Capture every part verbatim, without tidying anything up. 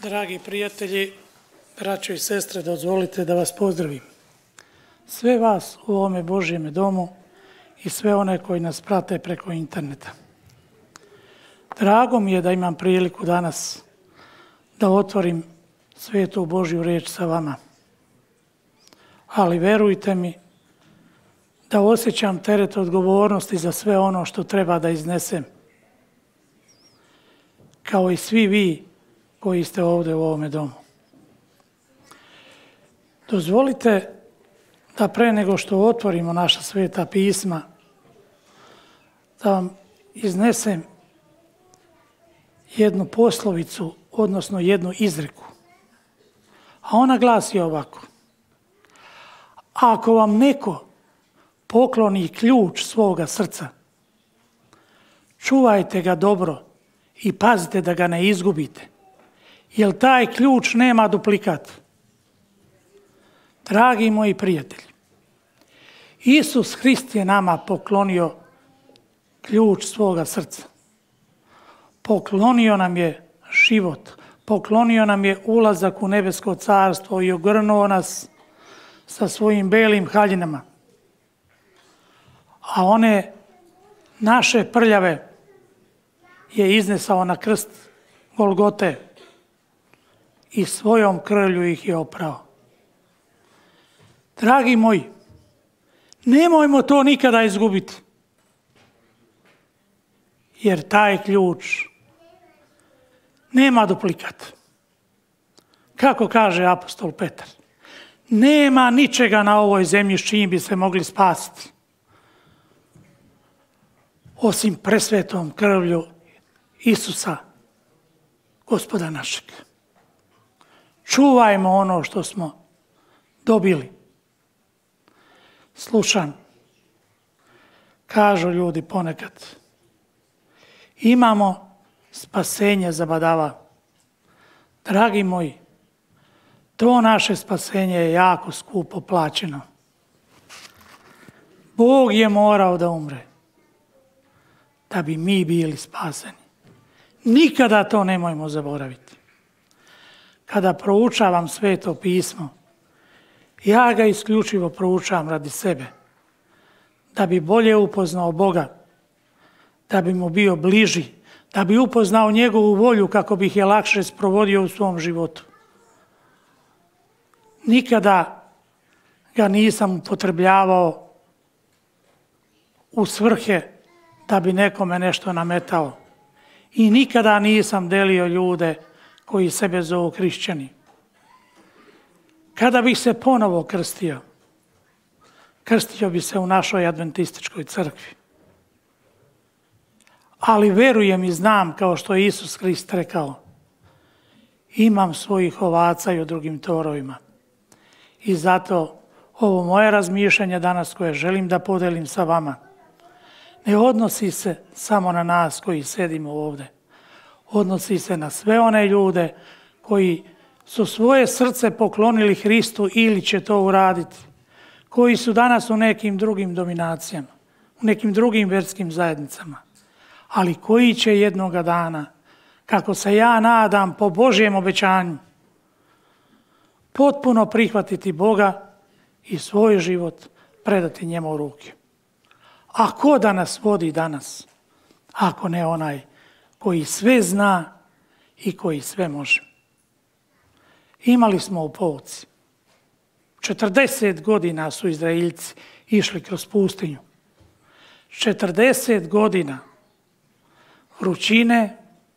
Dragi prijatelji, braćo i sestre, dozvolite da vas pozdravim. Sve vas u ovome Božjem domu i sve one koji nas prate preko interneta. Drago mi je da imam priliku danas da otvorim svetu Božju riječ sa vama. Ali verujte mi da osjećam teret odgovornosti za sve ono što treba da iznesem. Kao i svi vi koji ste ovdje u ovome domu. Dozvolite da pre nego što otvorimo naša sveta pisma, da vam iznesem jednu poslovicu, odnosno jednu izreku. A ona glasi ovako. Ako vam neko pokloni ključ svoga srca, čuvajte ga dobro i pazite da ga ne izgubite, jer taj ključ nema duplikat. Dragi moji prijatelji, Isus Hrist je nama poklonio ključ svoga srca. Poklonio nam je život, poklonio nam je ulazak u nebesko carstvo i ogrnuo nas sa svojim belim haljinama. A one naše prljave je iznesao na krst Golgote i svojom krvlju ih je oprao. Dragi moji, nemojmo to nikada izgubiti, jer taj ključ nema duplikat. Kako kaže apostol Petar, nema ničega na ovoj zemlji s čim bi se mogli spasiti, osim presvetom krvlju Isusa, Gospoda našeg. Čuvajmo ono što smo dobili. Slušam, kažu ljudi ponekad, imamo spasenje za badava. Dragi moji, to naše spasenje je jako skupo plaćeno. Bog je morao da umre da bi mi bili spaseni. Nikada to nemojmo zaboraviti. Kada proučavam sveto pismo, ja ga isključivo proučavam radi sebe, da bi bolje upoznao Boga, da bi mu bio bliži, da bi upoznao njegovu volju kako bih je lakše sprovodio u svom životu. Nikada ga nisam upotrebljavao u svrhe da bi nekome nešto nametao. I nikada nisam delio ljude koji sebe zovu hrišćani. Kada bih se ponovo krstio, krstio bi se u našoj adventističkoj crkvi. Ali verujem i znam, kao što je Isus Hrist rekao, imam svojih ovaca i u drugim torovima. I zato ovo moje razmišljanje danas koje želim da podelim sa vama, ne odnosi se samo na nas koji sedimo ovdje. Odnosi se na sve one ljude koji su svoje srce poklonili Hristu ili će to uraditi. Koji su danas u nekim drugim dominacijama, u nekim drugim vjerskim zajednicama. Ali koji će jednoga dana, kako se ja nadam po Božjem obećanju, potpuno prihvatiti Boga i svoj život predati njemu u ruke. A ko da nas vodi danas, ako ne onaj koji sve zna i koji sve može? Imali smo u pouci. četrdeset godina su Izraeljci išli kroz pustinju. četrdeset godina vrućine,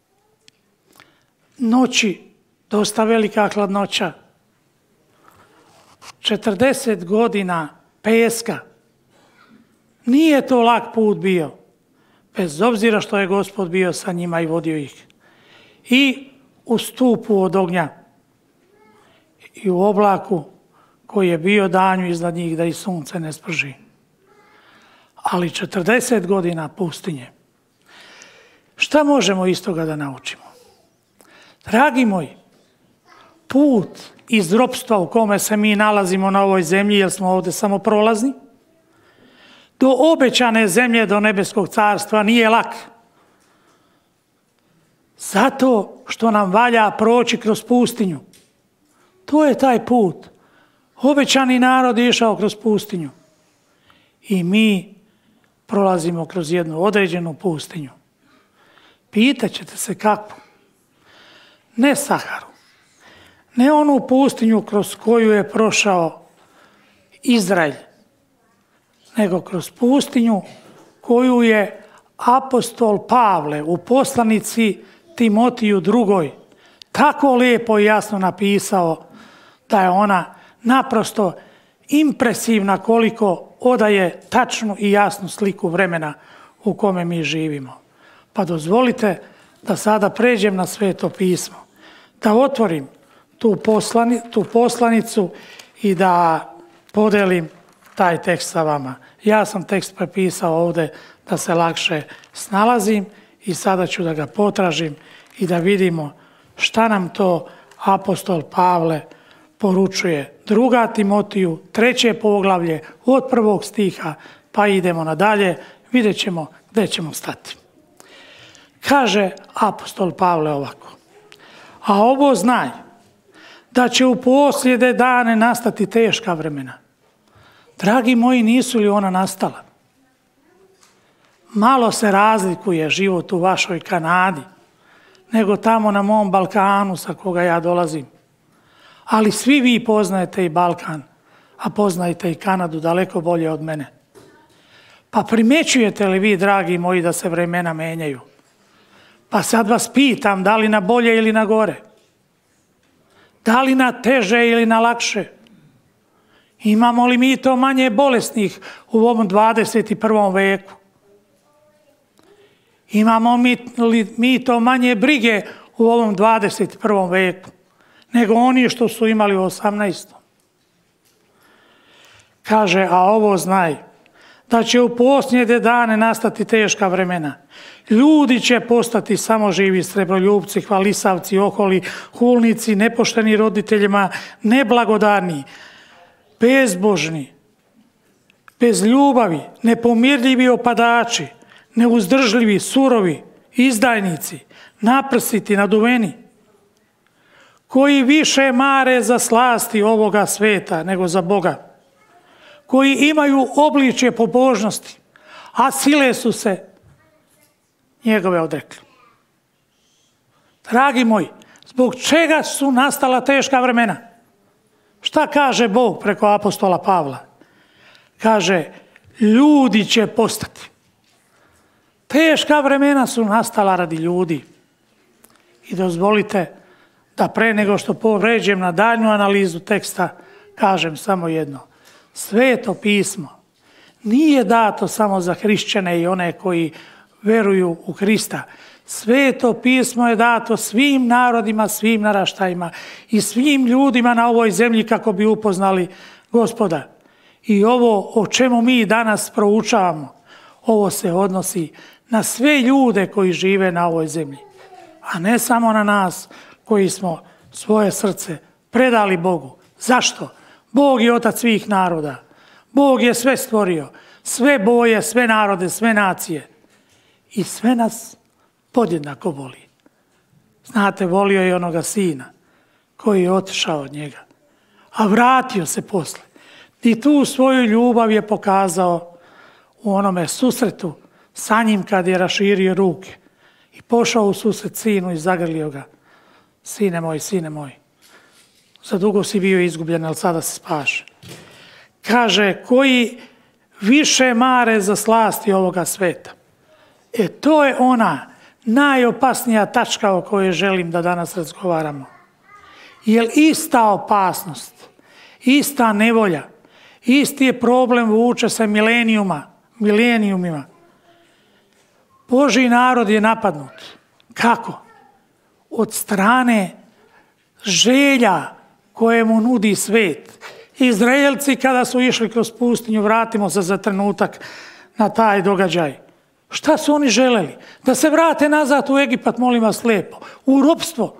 noći, dosta velika hladnoća, četrdeset godina peska. Nije to lak put bio, bez obzira što je Gospod bio sa njima i vodio ih. I u stupu od ognja i u oblaku koji je bio danju iznad njih da i sunce ne sprži. Ali četrdeset godina pustinje. Šta možemo iz toga da naučimo? Dragi moji, put iz ropstva u kome se mi nalazimo na ovoj zemlji, jer smo ovdje samo prolazni, do obećane zemlje, do nebeskog carstva nije lak. Zato što nam valja proći kroz pustinju. To je taj put. Obećani narod je išao kroz pustinju. I mi prolazimo kroz jednu određenu pustinju. Pitaćete se kako? Ne Saharu. Ne onu pustinju kroz koju je prošao Izrael, nego kroz pustinju koju je apostol Pavle u poslanici Timotiju drugoj tako lijepo i jasno napisao da je ona naprosto impresivna koliko odaje tačnu i jasnu sliku vremena u kome mi živimo. Pa dozvolite da sada pređem na Sveto pismo, da otvorim tu, poslani, tu poslanicu i da podelim taj tekst sa vama. Ja sam tekst prepisao ovdje da se lakše snalazim i sada ću da ga potražim i da vidimo šta nam to apostol Pavle poručuje. Druga Timotiju, treće poglavlje, od prvog stiha, pa idemo nadalje, vidjet ćemo gdje ćemo stati. Kaže apostol Pavle ovako: a ovo znaj, da će u posljednje dane nastati teška vremena. Dragi moji, nisu li ona nastala? Malo se razlikuje život u vašoj Kanadi nego tamo na mom Balkanu sa koga ja dolazim. Ali svi vi poznajete i Balkan, a poznajete i Kanadu daleko bolje od mene. Pa primjećujete li vi, dragi moji, da se vremena menjaju? Pa sad vas pitam, da li na bolje ili na gore? Da li na teže ili na lakše? Imamo li mi to manje bolesnih u ovom dvadeset i prvom veku? Imamo li mi to manje brige u ovom dvadeset i prvom veku nego oni što su imali u osamnaestom? Kaže, a ovo znaj, da će u posljednje dane nastati teška vremena. Ljudi će postati samoživi, srebroljubci, hvalisavci, oholi, hulnici, nepošteni roditeljima, neblagodarni, bezbožni, bez ljubavi, nepomirljivi opadači, neuzdržljivi, surovi, izdajnici, naprsiti, naduveni, koji više mare za slasti ovoga sveta nego za Boga, koji imaju obličje pobožnosti, a sile su se njegove odrekli. Dragi moji, zbog čega su nastala teška vremena? Šta kaže Bog preko apostola Pavla? Kaže, ljudi će postati. Teška vremena su nastala radi ljudi. I dozvolite da pre nego što pređem na daljnju analizu teksta, kažem samo jedno. Sveto pismo nije dato samo za hrišćane i one koji veruju u Hrista. Sveto pismo je dato svim narodima, svim naraštajima i svim ljudima na ovoj zemlji kako bi upoznali Gospoda. I ovo o čemu mi danas proučavamo, ovo se odnosi na sve ljude koji žive na ovoj zemlji, a ne samo na nas koji smo svoje srce predali Bogu. Zašto? Bog je otac svih naroda. Bog je sve stvorio, sve boje, sve narode, sve nacije. I sve nas podjednako voli. Znate, volio je onoga sina koji je otišao od njega, a vratio se posle. I tu svoju ljubav je pokazao u onome susretu sa njim kad je raširio ruke i pošao u susret sinu i zagrlio ga. Sine moj, sine moj, za dugo si bio izgubljen, ali sada se spaše. Kaže, koji više mare za slasti ovoga sveta. E to je ona najopasnija tačka o kojoj želim da danas razgovaramo. Jer ista opasnost, ista nevolja, isti je problem vuče se milenijuma, milenijumima. Božji narod je napadnut. Kako? Od strane želja koje mu nudi svet. Izraelci kada su išli kroz pustinju, vratimo se za trenutak na taj događaj. Šta su oni želeli? Da se vrate nazad u Egipat, molim vas lijepo, u ropstvo.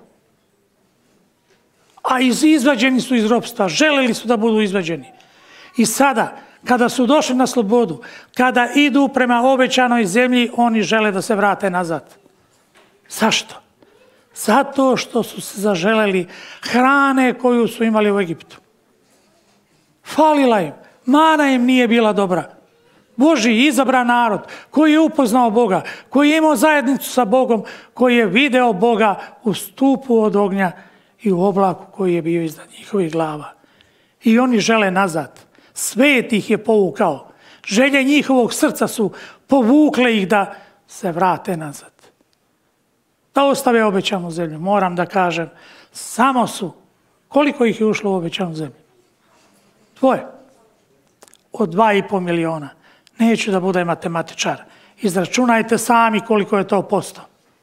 A izvađeni su iz ropstva, želeli su da budu izvađeni. I sada, kada su došli na slobodu, kada idu prema obećanoj zemlji, oni žele da se vrate nazad. Zašto? Zato što su se zaželeli hrane koju su imali u Egiptu. Falila im, mana im nije bila dobra. Božji izabran narod koji je upoznao Boga, koji je imao zajednicu sa Bogom, koji je video Boga u stupu od ognja i u oblaku koji je bio iznad njihovih glava. I oni žele nazad. Svet ih je povukao. Želje njihovog srca su povukle ih da se vrate nazad. Da ostave obećanu zemlju. Moram da kažem, samo su, koliko ih je ušlo u obećanu zemlju? Dvoje. Od dva i po miliona. Neću da budem matematičar. Izračunajte sami koliko je to posto.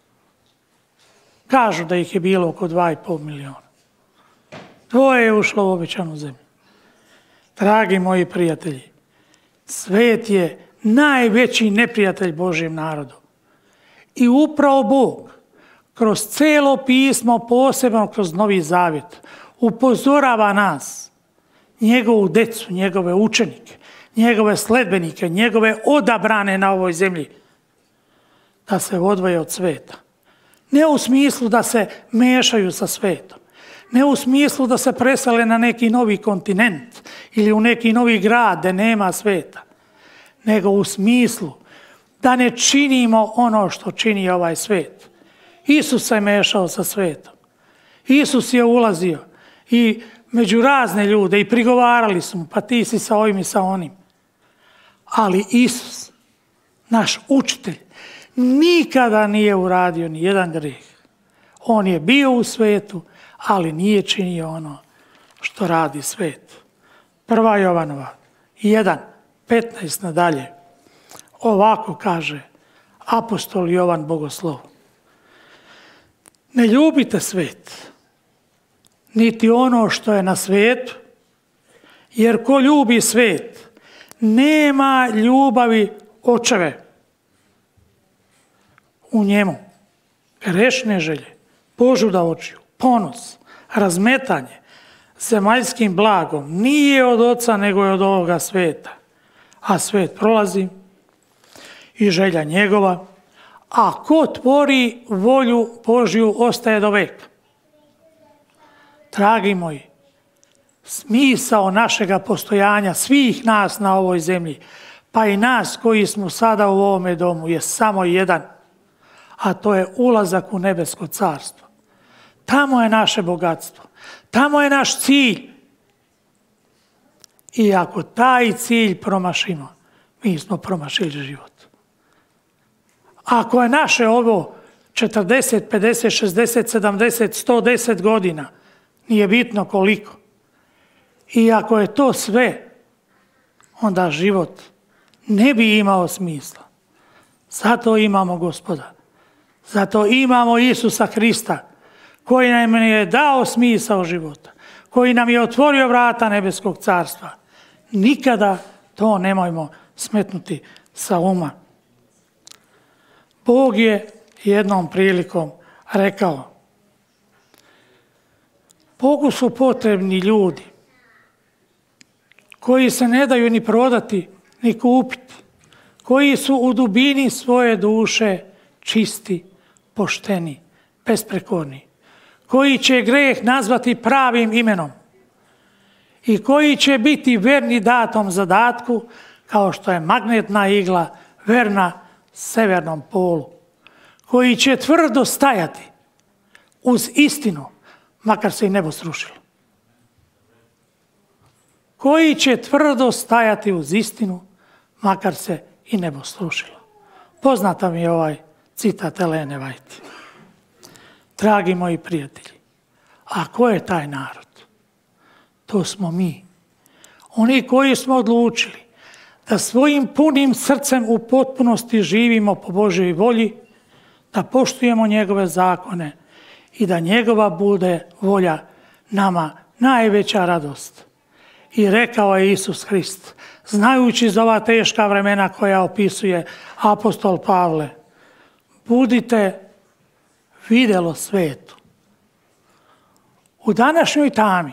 Kažu da ih je bilo oko dva i po miliona. Dvoje je ušlo u obećanu zemlju. Dragi moji prijatelji, svet je najveći neprijatelj Božjem narodu. I upravo Bog, kroz celo pismo, posebno kroz Novi Zavjet, upozorava nas, njegovu decu, njegove učenike, njegove sledbenike, njegove odabrane na ovoj zemlji, da se odvoje od sveta. Ne u smislu da se mešaju sa svetom, ne u smislu da se presele na neki novi kontinent ili u neki novi grad gdje nema sveta, nego u smislu da ne činimo ono što čini ovaj svet. Isus se mešao sa svetom. Isus je ulazio i među razne ljude i prigovarali su mu, pa ti si sa ovim i sa onim. Ali Isus, naš učitelj, nikada nije uradio ni jedan grijeh. On je bio u svetu, ali nije činio ono što radi svet. Prva Jovanova, jedan, petnaest nadalje. Ovako kaže apostol Jovan Bogoslov. Ne ljubite svet, niti ono što je na svetu, jer ko ljubi svet, nema ljubavi očeve u njemu. Grešne želje, požuda očiju, ponos, razmetanje zemaljskim blagom nije od oca nego je od ovoga sveta. A svet prolazi i želja njegova, a ko tvori volju Božju ostaje do veka. Dragi moji, smisao našega postojanja, svih nas na ovoj zemlji, pa i nas koji smo sada u ovome domu, je samo jedan, a to je ulazak u nebesko carstvo. Tamo je naše bogatstvo, tamo je naš cilj. I ako taj cilj promašimo, mi smo promašili život. Ako je naše ovo četrdeset, pedeset, šezdeset, sedamdeset, sto deset godina, nije bitno koliko, i ako je to sve, onda život ne bi imao smisla. Zato imamo Gospoda. Zato imamo Isusa Hrista, koji nam je dao smisao života, koji nam je otvorio vrata nebeskog carstva. Nikada to nemojmo smetnuti sa uma. Bog je jednom prilikom rekao, Bogu su potrebni ljudi koji se ne daju ni prodati, ni kupiti, koji su u dubini svoje duše čisti, pošteni, besprekorni, koji će greh nazvati pravim imenom i koji će biti verni datom zadatku, kao što je magnetna igla verna severnom polu, koji će tvrdo stajati uz istinu, makar se i nebo srušilo. Koji će tvrdo stajati uz istinu, makar se i nebo srušilo. Poznata mi je ovaj citat Elene White. Dragi moji prijatelji, a ko je taj narod? To smo mi. Oni koji smo odlučili da svojim punim srcem u potpunosti živimo po Božjoj volji, da poštujemo njegove zakone i da njegova bude volja nama najveća radost. I rekao je Isus Hrist, znajući za ova teška vremena koja opisuje apostol Pavle, budite vidjelo svetu. U današnjoj tami,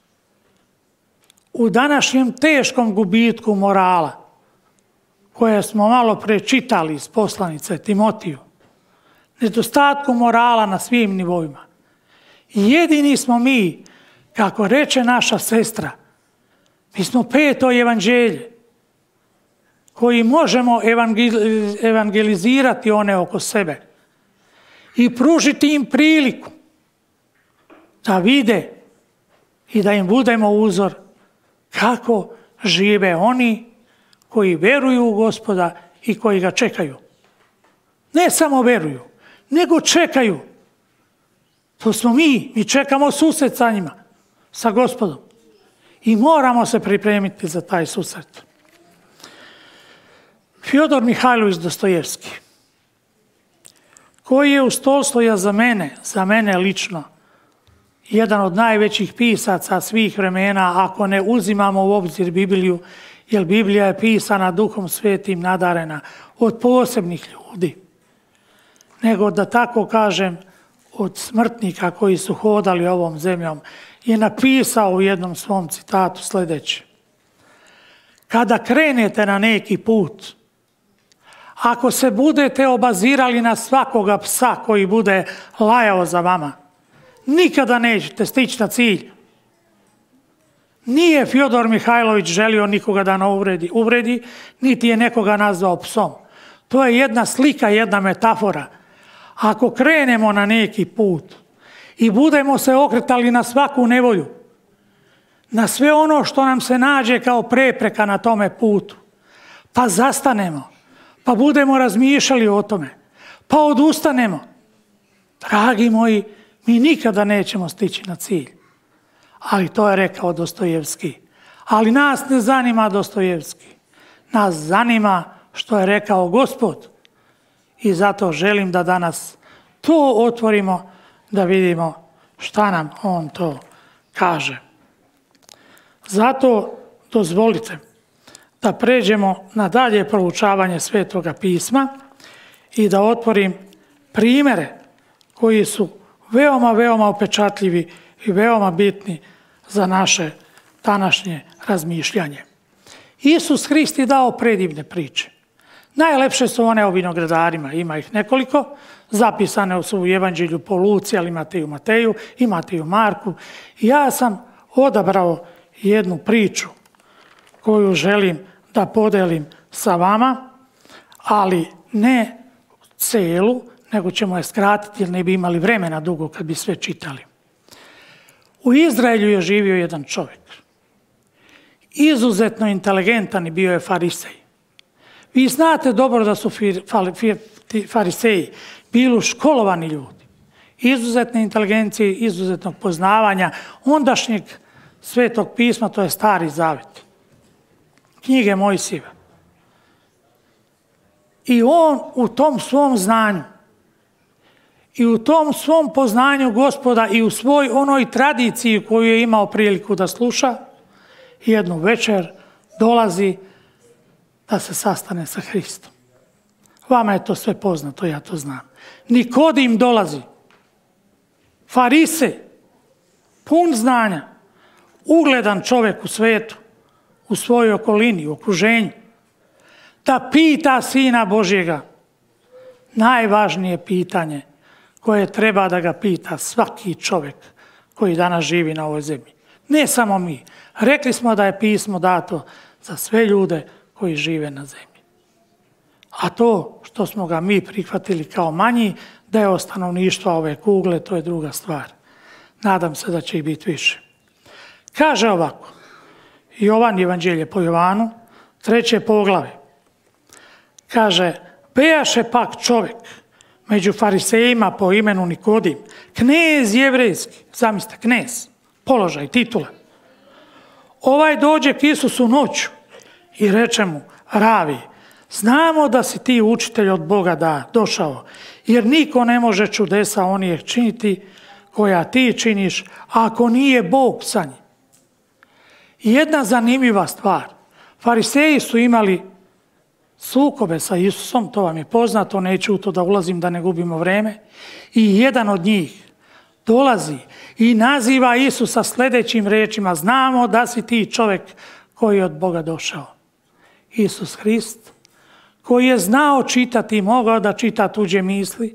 u današnjem teškom gubitku morala, koje smo malo prečitali iz poslanice Timotiju, nedostatku morala na svim nivoima. Jedini smo mi, kako reče naša sestra, mi smo peto evanđelje koji možemo evangelizirati one oko sebe i pružiti im priliku da vide i da im budemo uzor kako žive oni koji veruju u Gospoda i koji ga čekaju. Ne samo veruju, nego čekaju. To smo mi, mi čekamo susret sa njima, sa Gospodom. I moramo se pripremiti za taj susret. Fjodor Mihajlović Dostojevski, koji je uz Tolstoja za mene, za mene lično, jedan od najvećih pisaca svih vremena, ako ne uzimamo u obzir Bibliju, jer Biblija je pisana Duhom Svetim, nadarena od posebnih ljudi, nego da tako kažem od smrtnika koji su hodali ovom zemljom, je napisao u jednom svom citatu sljedeće. Kada krenete na neki put, ako se budete obazirali na svakoga psa koji bude lajao za vama, nikada nećete stići na cilj. Nije Fjodor Mihajlović želio nikoga da ne uvredi, uvredi, niti je nekoga nazvao psom. To je jedna slika, jedna metafora. Ako krenemo na neki put i budemo se okretali na svaku nevolju, na sve ono što nam se nađe kao prepreka na tome putu, pa zastanemo, pa budemo razmišljali o tome, pa odustanemo, dragi moji, mi nikada nećemo stići na cilj. Ali to je rekao Dostojevski. Ali nas ne zanima Dostojevski. Nas zanima što je rekao Gospod. I zato želim da danas to otvorimo, da vidimo šta nam on to kaže. Zato dozvolite da pređemo na dalje proučavanje Svetoga pisma i da otvorim primjere koji su veoma, veoma upečatljivi i veoma bitni za naše današnje razmišljanje. Isus Hrist je dao predivne priče. Najlepše su one o vinogradarima, ima ih nekoliko, zapisane su u Evanđelju po Luci, ali imate i u Mateju, imate i u Marku. Ja sam odabrao jednu priču koju želim da podelim sa vama, ali ne celu, nego ćemo je skratiti jer ne bi imali vremena dugo kad bi sve čitali. U Izraelju je živio jedan čovjek. Izuzetno inteligentan i bio je farisej. Vi znate dobro da su fariseji bili školovani ljudi. Izuzetne inteligencije, izuzetnog poznavanja ondašnjeg Svetog pisma, to je Stari Zavet. Knjige Mojsijeve. I on u tom svom znanju i u tom svom poznanju Gospoda i u svoj onoj tradiciji koju je imao priliku da sluša, jednu večer dolazi da se sastane sa Hristom. Vama je to sve poznato, ja to znam. Nikodim dolazi. Farise, pun znanja, ugledan čovjek u svetu, u svojoj okolini, u okruženju, da pita Sina Božjega najvažnije pitanje koje treba da ga pita svaki čovjek koji danas živi na ovoj zemlji. Ne samo mi. Rekli smo da je pismo dato za sve ljude koji žive na zemlji. A to što smo ga mi prihvatili kao manji deo stanovništva ove kugle, to je druga stvar. Nadam se da će ih biti više. Kaže ovako, Jovan, Evanđelje po Jovanu, treće poglavlje. Kaže, bejaše pak čovjek među farisejima po imenu Nikodim, knez jevrejski, zamislite, knez, položaj, titula. Ovaj dođe k Isusu noću i reče mu, Ravi, znamo da si ti učitelj od Boga da došao, jer niko ne može čudesa onih činiti koja ti činiš, ako nije Bog sa njim. Jedna zanimljiva stvar. Fariseji su imali sukobe sa Isusom, to vam je poznato, neću u to da ulazim da ne gubimo vreme. I jedan od njih dolazi i naziva Isusa sljedećim rečima, znamo da si ti čovjek koji je od Boga došao. Isus Hrist, koji je znao čitati i mogao da čita tuđe misli,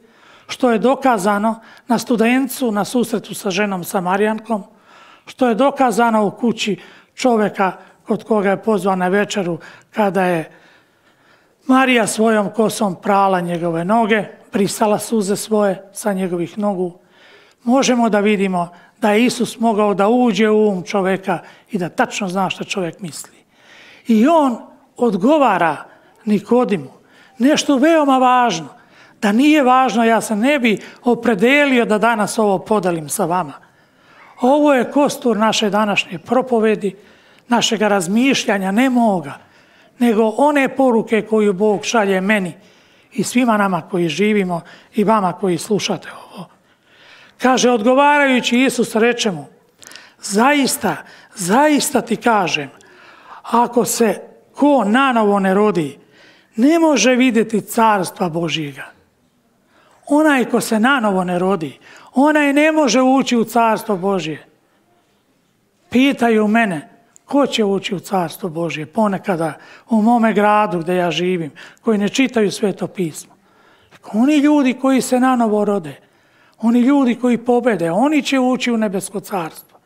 što je dokazano na Studencu, na susretu sa ženom Samarijankom, što je dokazano u kući čovjeka kod koga je pozvan na večeru kada je Marija svojom kosom prala njegove noge, brisala suze svoje sa njegovih nogu. Možemo da vidimo da je Isus mogao da uđe u um čovjeka i da tačno zna što čovjek misli. I on odgovara Nikodimu nešto veoma važno. Da nije važno, ja se ne bi opredelio da danas ovo podelim sa vama. Ovo je kostur naše današnje propovedi, našeg razmišljanja, ne moga, nego one poruke koju Bog šalje meni i svima nama koji živimo i vama koji slušate ovo. Kaže, odgovarajući Isus reče mu, zaista, zaista ti kažem, ako se ko nanovo ne rodi, ne može vidjeti carstva Božjega. Onaj ko se nanovo ne rodi, onaj ne može ući u carstvo Božje. Pitaju mene, ko će ući u carstvo Božje? Ponekada u mome gradu gdje ja živim, koji ne čitaju Sveto pismo. Oni ljudi koji se nanovo rode, oni ljudi koji pobede, oni će ući u nebesko carstvo.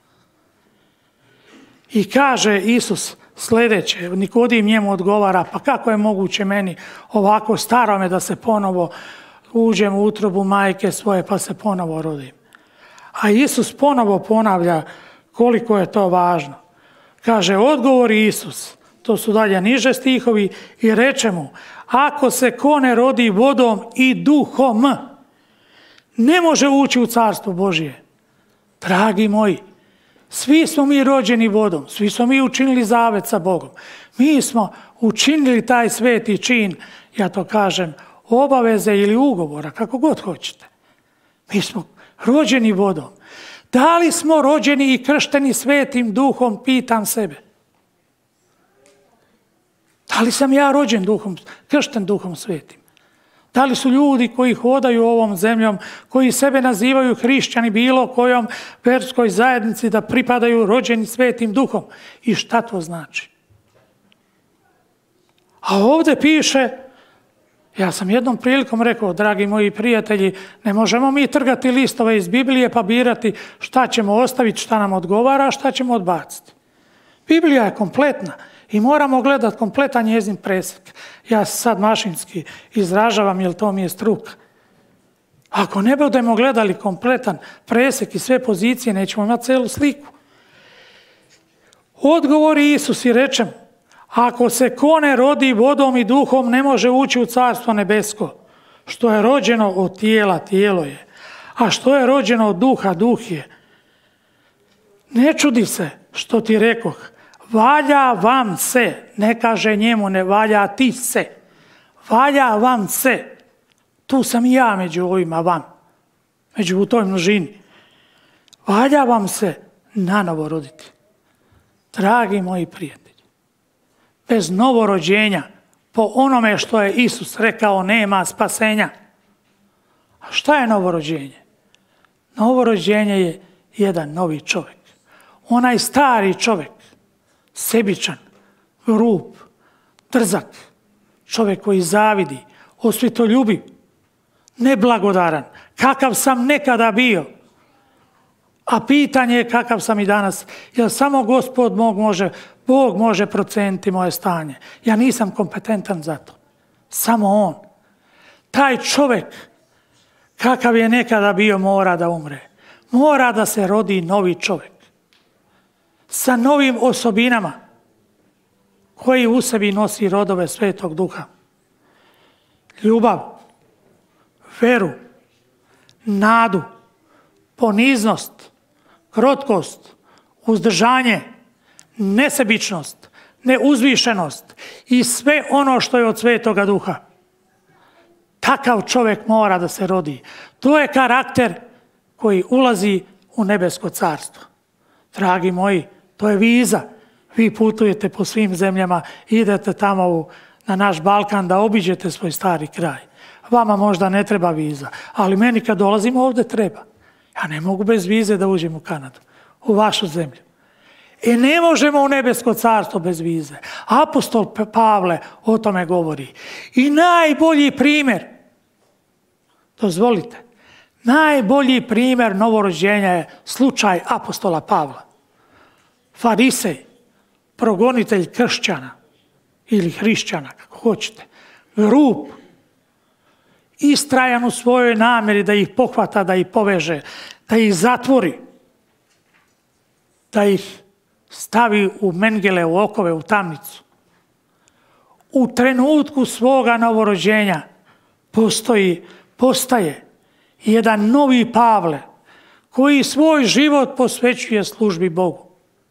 I kaže Isus sljedeće, Nikodim njemu odgovara, pa kako je moguće meni ovako starome da se ponovo uđem u utrobu majke svoje pa se ponovo rodim. A Isus ponovo ponavlja koliko je to važno. Kaže, odgovori Isus, to su dalje niže stihovi, i reče mu, ako se ko ne rodi vodom i duhom, ne može ući u carstvo Božje. Dragi moji, svi smo mi rođeni vodom, svi smo mi učinili zavet sa Bogom. Mi smo učinili taj sveti čin, ja to kažem, obaveze ili ugovora, kako god hoćete. Mi smo rođeni vodom. Da li smo rođeni i kršteni svetim duhom, pitam sebe. Da li sam ja rođen duhom, kršten duhom svetim? Da li su ljudi koji hodaju ovom zemljom, koji sebe nazivaju hrišćani bilo kojom verskoj zajednici, da pripadaju rođeni svetim duhom? I šta to znači? A ovdje piše, ja sam jednom prilikom rekao, dragi moji prijatelji, ne možemo mi trgati listove iz Biblije pa birati šta ćemo ostaviti, šta nam odgovara, a šta ćemo odbaciti. Biblija je kompletna i moramo gledati kompletan njezin presjek. Ja se sad mašinski izražavam jer to mi je struka. Ako ne budemo gledali kompletan presjek i sve pozicije, nećemo imati celu sliku. Odgovori Isus i reče mu, ako se ko ne rodi vodom i duhom, ne može ući u carstvo nebesko. Što je rođeno od tijela, tijelo je. A što je rođeno od duha, duh je. Ne čudi se što ti rekoh, valja vam se, ne kaže njemu, ne valja ti se. Valja vam se. Tu sam i ja među ovima vam. Među u toj množini. Valja vam se nanovo roditi. Dragi moji prijatelji, bez novorođenja, po onome što je Isus rekao, nema spasenja. A šta je novorođenje? Novorođenje je jedan novi čovjek. Onaj stari čovjek, sebičan, grub, drzak, čovjek koji zavidi, osvetoljubiv, neblagodaran, kakav sam nekada bio. A pitanje je kakav sam i danas, jer samo Gospod Bog može, Bog može proceniti moje stanje. Ja nisam kompetentan za to. Samo On. Taj čovjek, kakav je nekada bio, mora da umre. Mora da se rodi novi čovjek. Sa novim osobinama koji u sebi nosi rodove Svetog Duha. Ljubav, veru, nadu, poniznost, krotkost, uzdržanje, nesebičnost, neuzvišenost i sve ono što je od Svetoga Duha. Takav čovjek mora da se rodi. To je karakter koji ulazi u nebesko carstvo. Dragi moji, to je viza. Vi putujete po svim zemljama, idete tamo u, na naš Balkan da obiđete svoj stari kraj. Vama možda ne treba viza, ali meni kad dolazim ovdje treba. Ja ne mogu bez vize da uđem u Kanadu, u vašu zemlju. I ne možemo u nebesko carstvo bez vize. Apostol Pavle o tome govori. I najbolji primjer, dozvolite, Najbolji primjer novorođenja je slučaj apostola Pavla. Farisej, progonitelj kršćana ili hrišćana, kako hoćete, grub, istrajan u svojoj namjeri da ih pohvata, da ih poveže, da ih zatvori, da ih stavi u mengele, u okove, u tamnicu. U trenutku svoga novorođenja postoji, postaje jedan novi Pavle koji svoj život posvećuje službi Bogu.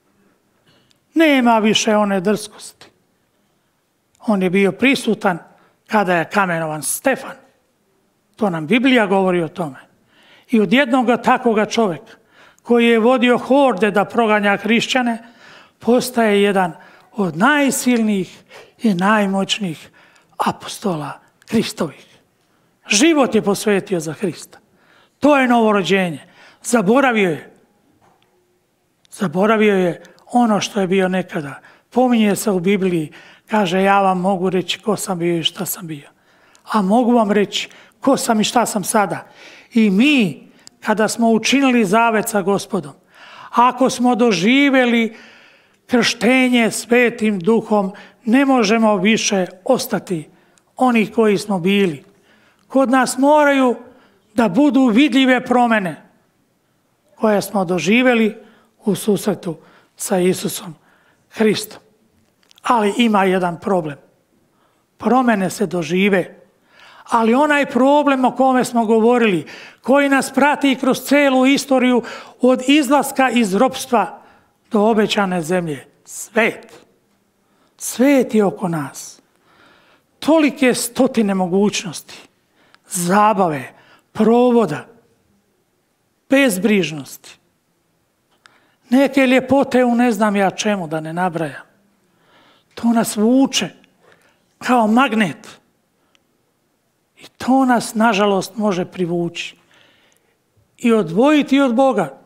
Nema više one drskosti. On je bio prisutan kada je kamenovan Stefan. To nam Biblija govori o tome. I od jednoga takvoga čovjeka koji je vodio horde da proganja hrišćane, postaje jedan od najsilnijih i najmoćnijih apostola Kristovih. Život je posvetio za Hrista. To je novorođenje. Zaboravio je. Zaboravio je ono što je bio nekada. Pominje se u Bibliji, kaže ja vam mogu reći ko sam bio i šta sam bio. A mogu vam reći ko sam i šta sam sada. I mi, kada smo učinili zavet sa Gospodom, ako smo doživjeli krštenje Svetim Duhom, ne možemo više ostati oni koji smo bili. Kod nas moraju da budu vidljive promjene koje smo doživjeli u susretu sa Isusom Hristom. Ali ima jedan problem. Promjene se dožive, ali onaj problem o kome smo govorili, koji nas prati kroz celu istoriju od izlaska iz ropstva do obećane zemlje, svet. Svet je oko nas. Tolike stotine mogućnosti, zabave, provoda, bezbrižnosti. Neke ljepote u ne znam ja čemu, da ne nabrajam. To nas vuče kao magnet. I to nas, nažalost, može privući i odvojiti od Boga.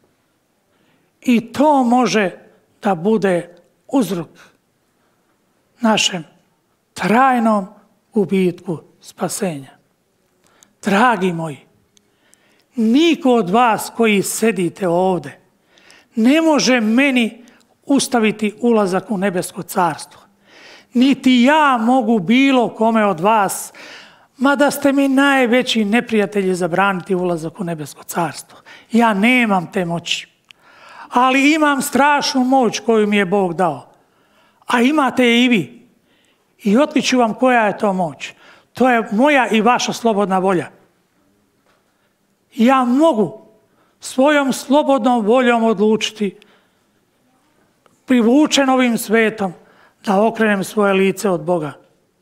I to može da bude uzrok našem trajnom gubitku spasenja. Dragi moji, niko od vas koji sedite ovdje ne može meni ustaviti ulazak u nebesko carstvo. Niti ja mogu bilo kome od vas, mada ste mi najveći neprijatelji, zabraniti ulazak u nebesko carstvo. Ja nemam te moći, ali imam strašnu moć koju mi je Bog dao. A imate je i vi. I otkriću vam koja je to moć. To je moja i vaša slobodna volja. Ja mogu svojom slobodnom voljom odlučiti, privučen ovim svetom, da okrenem svoje lice od Boga.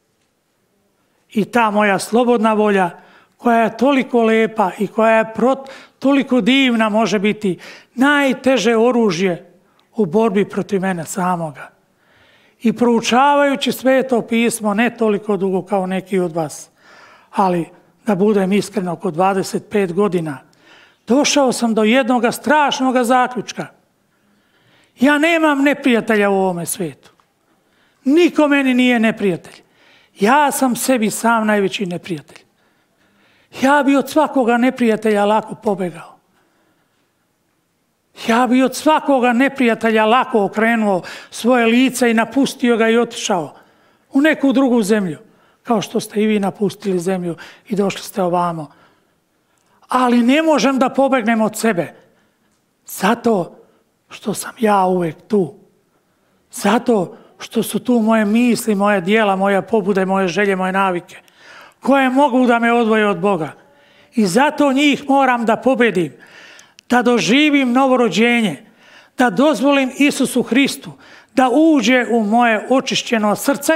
I ta moja slobodna volja, koja je toliko lepa i koja je prot, toliko divna, može biti najteže oružje u borbi protiv mene samoga. I proučavajući Sveto pismo, ne toliko dugo kao neki od vas, ali da budem iskren, oko dvadeset pet godina, došao sam do jednog strašnog zaključka. Ja nemam neprijatelja u ovome svijetu. Niko meni nije neprijatelj. Ja sam sebi sam najveći neprijatelj. Ja bi od svakoga neprijatelja lako pobegao. Ja bi od svakoga neprijatelja lako okrenuo svoje lice i napustio ga i otišao u neku drugu zemlju, kao što ste i vi napustili zemlju i došli ste ovamo. Ali ne možem da pobegnem od sebe, zato što sam ja uvijek tu. Zato što su tu moje misli, moje djela, moje pobude, moje želje, moje navike, koje mogu da me odvoje od Boga. I zato njih moram da pobedim, da doživim novorođenje, da dozvolim Isusu Hristu da uđe u moje očišćeno srce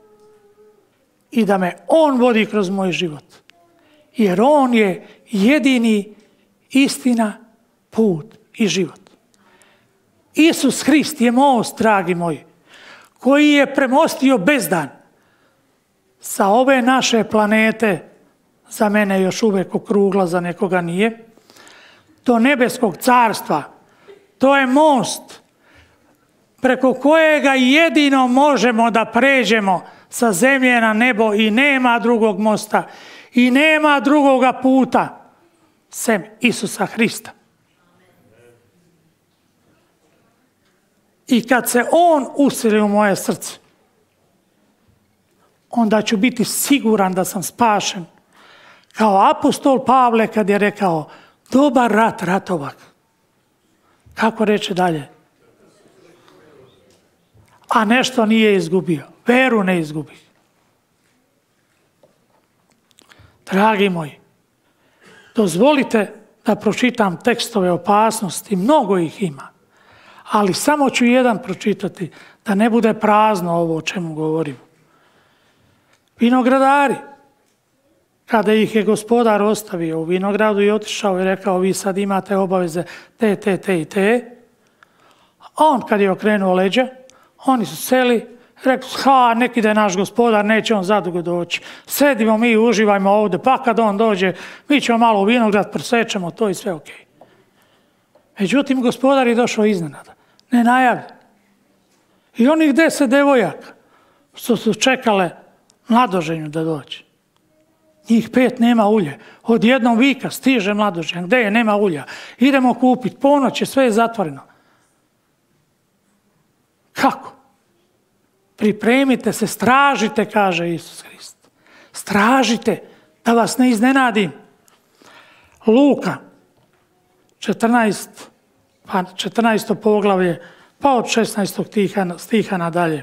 i da me On vodi kroz moj život. Jer On je jedini istina, put i život. Isus Hrist je most, dragi moji, koji je premostio bezdan sa ove naše planete, za mene još uvijek okrugla, za nekoga nije, do nebeskog carstva. To je most preko kojega jedino možemo da pređemo sa zemlje na nebo i nema drugog mosta i nema drugoga puta sem Isusa Hrista. I kad se on useli u moje srce, onda ću biti siguran da sam spašen. Kao apostol Pavle kad je rekao, dobar rat ratovak. Kako reče dalje? A nešto nije izgubio. Veru ne izgubi. Dragi moji, dozvolite da pročitam tekstove opasnosti, mnogo ih ima, ali samo ću jedan pročitati, da ne bude prazno ovo o čemu govorim. Vinogradari, kada ih je gospodar ostavio u vinogradu i otišao i rekao, vi sad imate obaveze te, te, te i te, a on kad je okrenuo leđa, oni su seli, rekli su, ha, nek ide naš gospodar, neće on zadugo doći. Sedimo mi, uživajmo ovdje, pa kad on dođe, mi ćemo malo u vinograd, presečemo to i sve ok. Međutim, gospodar je došao iznenada, nenajavljen. I onih deset devojaka što su čekale mladoženju da dođe. Njih pet nema ulje. Odjednom vika, stiže mladoženja, gdje je, nema ulja. Idemo kupiti, ponoć je, sve je zatvoreno. Kako? Pripremite se, stražite, kaže Isus Hrist. Stražite, da vas ne iznenadim. Luka, četrnaest, pa četrnaesto poglavlje, pa od šesnaestog stiha nadalje.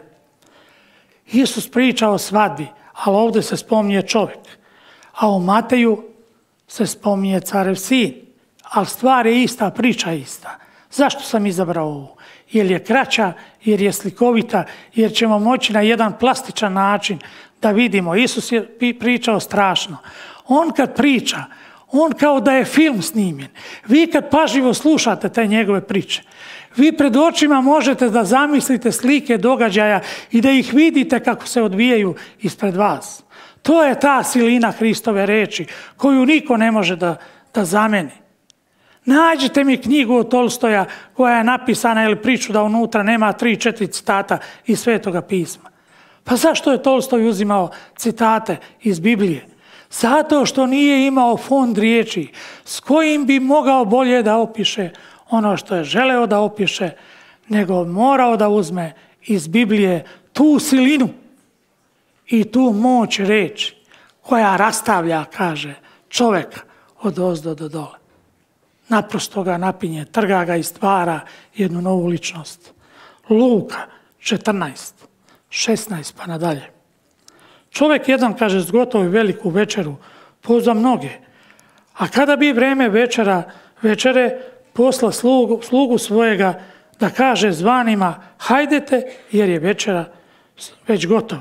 Isus priča o svadbi, ali ovdje se spominje čovjek. A u Mateju se spominje carev sin. Ali stvar je ista, priča je ista. Zašto sam izabrao ovu? Jer je kraća, jer je slikovita, jer ćemo moći na jedan plastičan način da vidimo. Isus je pričao strašno. On kad priča, on kao da je film snimljen. Vi kad pažljivo slušate te njegove priče, vi pred očima možete da zamislite slike događaja i da ih vidite kako se odvijaju ispred vas. To je ta silina Hristove reči koju niko ne može da, da zameni. Nađite mi knjigu od Tolstoja koja je napisana ili priču da unutra nema tri, četiri citata iz Svetoga pisma. Pa zašto je Tolstoj uzimao citate iz Biblije? Zato što nije imao fond riječi s kojim bi mogao bolje da opiše ono što je želeo da opiše, nego morao da uzme iz Biblije tu silinu i tu moć reči koja rastavlja, kaže, čovjeka od ozdo do dole. Naprosto ga napinje, trga ga i stvara jednu novu ličnost. Luka četrnaest, šesnaest pa nadalje. Čovjek jedan, kaže, zgotovi veliku večeru, pozva mnoge. A kada bi vreme večera, večere, posla slugu, slugu svojega da kaže zvanima, hajdete jer je večera već gotova.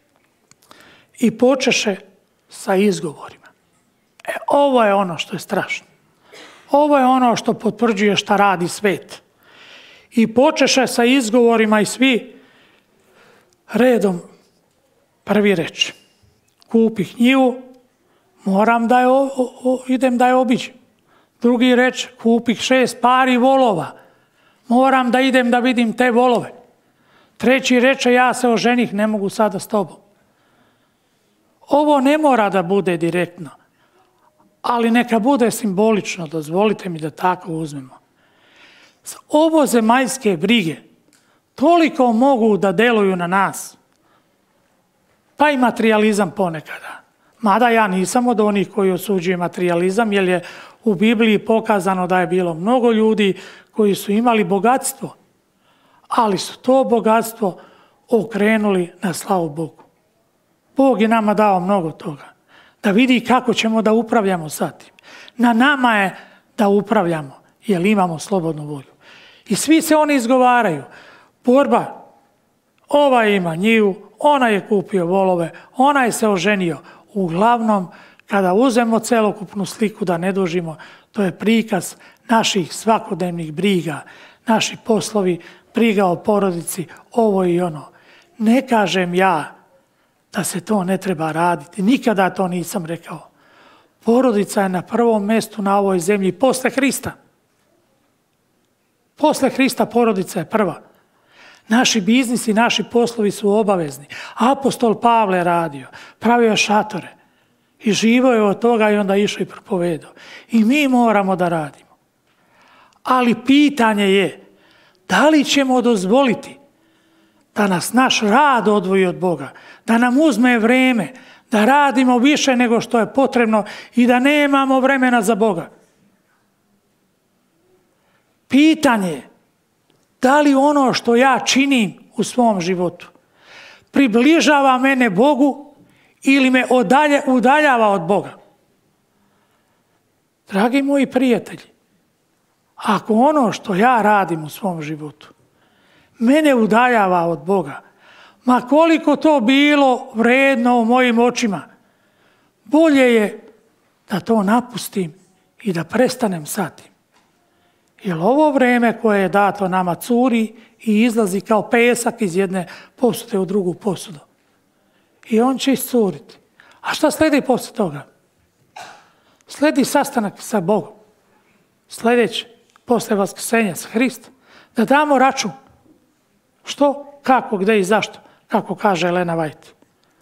I počeše sa izgovorima. E, ovo je ono što je strašno. Ovo je ono što potvrđuje šta radi svet. I počeše sa izgovorima i svi redom prvi reč. Kupih njivu, moram da je, o, o, idem da je obiđem. Drugi reč, kupih šest pari volova, moram da idem da vidim te volove. Treći reče, ja se oženih, ne mogu sada s tobom. Ovo ne mora da bude direktno, ali neka bude simbolično, dozvolite mi da tako uzmemo. Ovo zemaljske brige toliko mogu da deluju na nas, pa i materijalizam ponekada. Mada ja nisam od onih koji osuđuju materijalizam, jer je u Bibliji pokazano da je bilo mnogo ljudi koji su imali bogatstvo, ali su to bogatstvo okrenuli na slavu Bogu. Bog je nama dao mnogo toga, da vidi kako ćemo da upravljamo sa tim. Na nama je da upravljamo, jer imamo slobodnu volju. I svi se oni izgovaraju. Borba, ova ima njivu, ona je kupio volove, ona je se oženio. Uglavnom, kada uzmemo celokupnu sliku, da ne dužimo, to je prikaz naših svakodnevnih briga, naši poslovi, briga o porodici, ovo i ono. Ne kažem ja da se to ne treba raditi. Nikada to nisam rekao. Porodica je na prvom mjestu na ovoj zemlji posle Hrista. Posle Hrista porodica je prva. Naši biznisi, naši poslovi su obavezni. Apostol Pavle radio, pravio je šatore. I živo je od toga i onda išao i propovedao. I mi moramo da radimo. Ali pitanje je, da li ćemo dozvoliti da nas naš rad odvoji od Boga, da nam uzme vreme, da radimo više nego što je potrebno i da nemamo vremena za Boga. Pitanje je, da li ono što ja činim u svom životu približava mene Bogu ili me odalje, udaljava od Boga? Dragi moji prijatelji, ako ono što ja radim u svom životu mene udaljava od Boga, ma koliko to bilo vredno u mojim očima, bolje je da to napustim i da prestanem sa tim. Jer ovo vreme koje je dato nama curi i izlazi kao pesak iz jedne posude u drugu posudu. I on će iscuriti. A šta sledi posle toga? Sledi sastanak sa Bogom. Sljedeće, posle vaskrsenja sa Hristom, da damo račun. Što, kako, gde i zašto, kako kaže Elena White.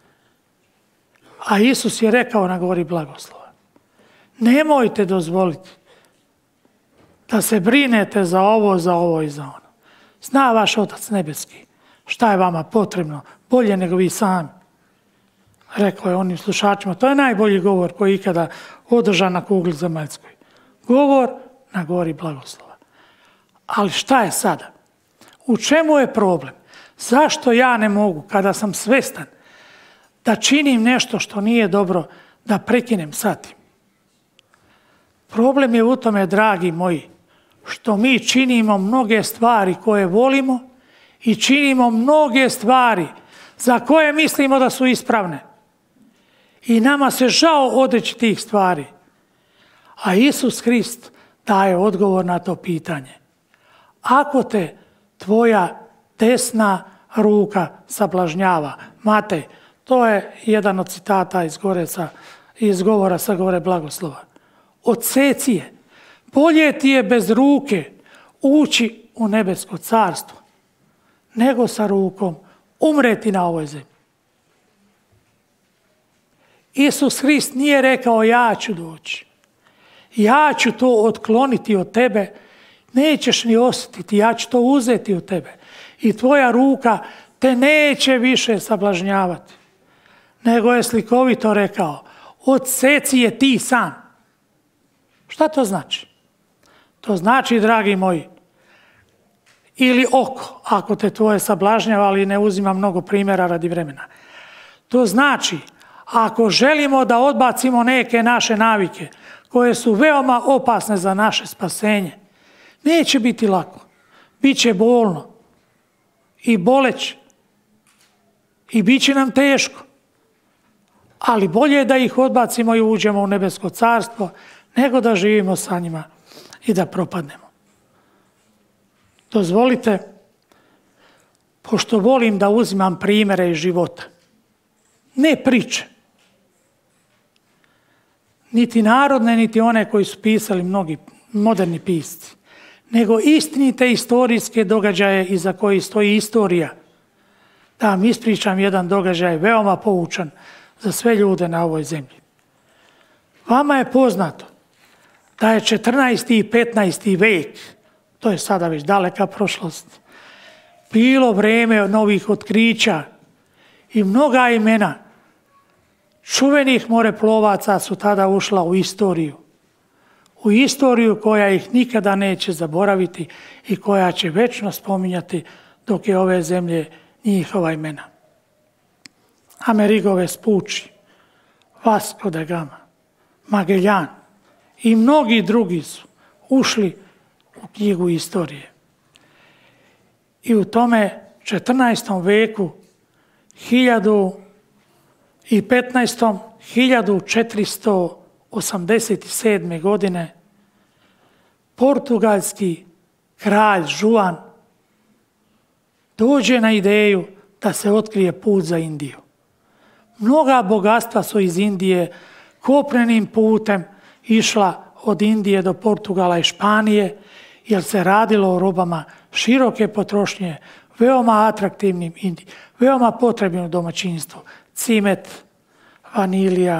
A Isus je rekao na gori blagoslova, nemojte dozvoliti da se brinete za ovo, za ovo i za ono. Zna vaš Otac nebeski šta je vama potrebno, bolje nego vi sami. Rekao je onim slušačima, to je najbolji govor koji je ikada održan na kugli zemaljskoj. Govor na gori blagoslova. Ali šta je sada? U čemu je problem? Zašto ja ne mogu, kada sam svestan da činim nešto što nije dobro, da prekinem sa tim? Problem je u tome, dragi moji, što mi činimo mnoge stvari koje volimo i činimo mnoge stvari za koje mislimo da su ispravne. I nama se žao odreći tih stvari. A Isus Hrist daje odgovor na to pitanje. Ako te tvoja desna ruka sablažnjava, Matej, to je jedan od citata iz, gore sa, iz govora sa gore blagoslova. Odseci je. Bolje ti je bez ruke ući u nebesko carstvo, nego sa rukom umreti na ovoj zemlji. Isus Hrist nije rekao ja ću doći. Ja ću to otkloniti od tebe, nećeš ni osjetiti, ja ću to uzeti od tebe. I tvoja ruka te neće više sablažnjavati. Nego je slikovito rekao, odseci je ti sam. Šta to znači? To znači, dragi moji, ili oko, ako te tvoje sablažnjava, ali ne uzima mnogo primjera radi vremena. To znači, ako želimo da odbacimo neke naše navike, koje su veoma opasne za naše spasenje, neće biti lako. Biće bolno i boleć i bit će nam teško. Ali bolje je da ih odbacimo i uđemo u nebesko carstvo, nego da živimo sa njima i da propadnemo. Dozvolite, pošto volim da uzimam primjere iz života, ne priče, niti narodne, niti one koji su pisali mnogi moderni pisci, nego istinite istorijske događaje iza kojih stoji istorija. Da vam ispričam jedan događaj veoma poučan za sve ljude na ovoj zemlji. Vama je poznato da je četrnaesti i petnaesti vek, to je sada već daleka prošlost, bilo vreme novih otkrića i mnoga imena čuvenih moreplovaca su tada ušla u istoriju. U istoriju koja ih nikada neće zaboraviti i koja će večno spominjati dok je ove zemlje njihova imena. Amerigo Vespucci, Vasco da Gama, Magellan i mnogi drugi su ušli u knjigu istorije. I u tome četrnaestom veku, hiljadu petnaestom. hiljadu četiristo osamdeset sedme. godine portugalski kralj Juan dođe na ideju da se otkrije put za Indiju. Mnoga bogatstva su iz Indije kopnenim putem išla od Indije do Portugala i Španije, jer se radilo o robama široke potrošnje, veoma atraktivnim, veoma potrebnim u domaćinstvu. Cimet, vanilija,